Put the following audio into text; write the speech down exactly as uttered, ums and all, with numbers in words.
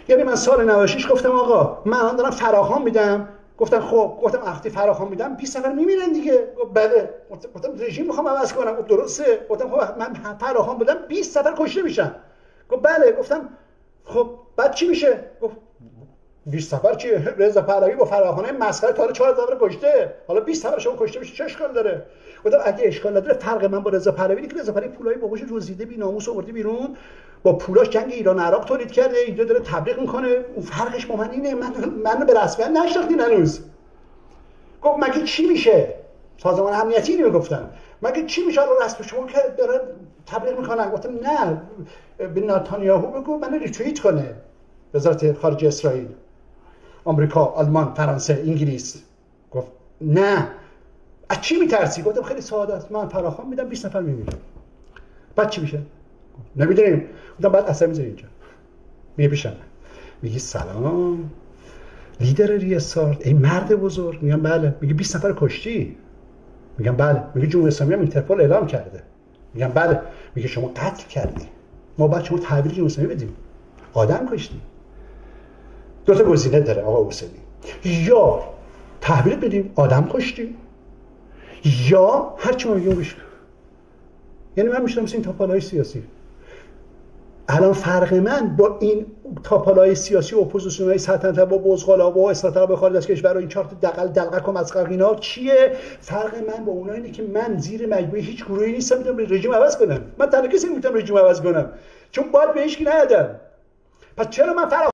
یعنی من سال نود و شش گفتم آقا من الان دارم فراخوان میدم، گفتن خب، گفتم وقتی فراخوان میدم بیست نفر میمیرن دیگه. گفت بله. گفتم رژیم میخوام عوض کنم. گفت درسته. گفتم خب من فراخوان بدم بیست نفر کشته میشن. گفت بله. گفتم خب بعد چی میشه؟ گفت بیست نفر چیه؟ رضا پهلوی با فراخوانه مسخره تا چهار هزار نفر کشته، حالا بیست نفر شما کشته میشه چه اشکال داره؟ گفتم اگه اشکال نداره فرق من با رضا پهلوی اینه که رضا پهلوی پولای باباش دزدیده بی‌ناموس آورده بیرون، با پولاش جنگ ایران عراق تولید کرده، اینجا داره تبلیغ میکنه. اون فرقش با من اینه. من منو به رسمیت نشناختین هنوز. گفت مگه چی میشه؟ سازمان امنیتی اینو گفتن. مگه چی میشه الان رسم شما که داره تبلیغ میکنن؟ گفتم نه، به نتانیاهو بگو من ریتوییت کنه. وزارت خارجه اسرائیل، آمریکا، آلمان، فرانسه، انگلیس. گفت نه. از چی میترسی؟ گفتم خیلی ساده است، من فراخوان میدم بیست نفر میمیرن. بعد چی میشه؟ نمیدونیم. گفتم بعد اصلا میذاری اینجا. میگه پیش من. میگه سلام لیدر ریاست، ای مرد بزرگ. میگم بله. میگه بیست نفر کشتی؟ میگم بله. میگه جمهوری اسلامی هم اینترپل اعلام کرده. میگم بله. میگه شما قتل کردی، ما باید شما تحویل جمهوری اسلامی بدیم، آدم کشتی. دو تا گزینه داره آقا حسینی، یا تحویل بدیم آدم کشتی، یا هر چی ما میگیم گوش کن. یعنی من میشم مثل این تاپالای سیاسی. الان فرق من با این تاپالای سیاسی و اپوزیسیونای سلطنت با بزغالا و اصلاح‌طلب به خارج از کشور و این چهار تا دقل دلقک و مسخره اینا چیه؟ فرق من با اونها اینه که من زیر مجموعه هیچ گروهی نیستم میتونم رژیم عوض کنم. من تنها کسی میتونم رژیم عوض کنم، چون باید به هیچ کی ندادم. پس چرا من فرق